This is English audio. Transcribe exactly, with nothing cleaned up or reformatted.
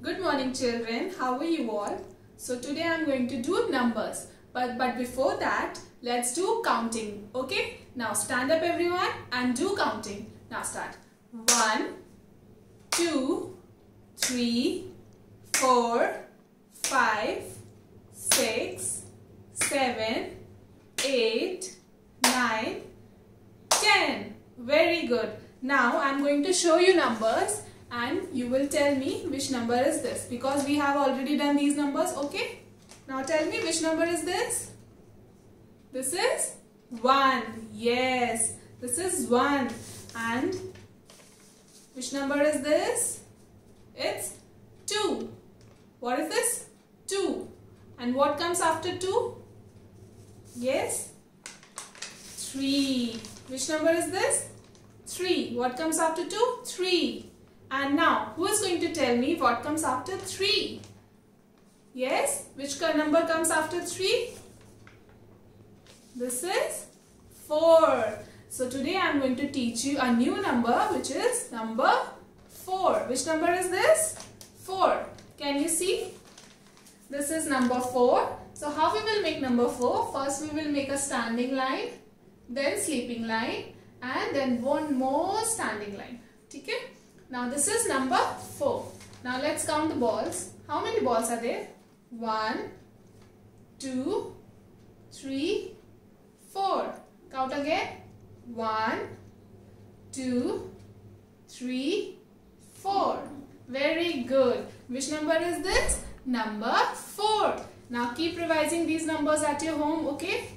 Good morning children, how are you all? So today I am going to do numbers, but, but before that let's do counting, okay? Now stand up everyone and do counting. Now start. one, two, three, four, five, six, seven, eight, nine, ten. Very good. Now I am going to show you numbers and you will tell me which number is this, because we have already done these numbers, okay? Now tell me which number is this? This is one. Yes, this is one. And which number is this? It's two. What is this? two. And what comes after two? Yes, three. Which number is this? three. What comes after two? three. And now, who is going to tell me what comes after three? Yes, which number comes after three? This is four. So today I am going to teach you a new number, which is number four. Which number is this? four. Can you see? This is number four. So how we will make number four? First we will make a standing line, then sleeping line, and then one more standing line. Okay? Now this is number four. Now let's count the balls. How many balls are there? one, two, three, four. Count again. one, two, three, four. Very good. Which number is this? Number four. Now keep revising these numbers at your home, okay?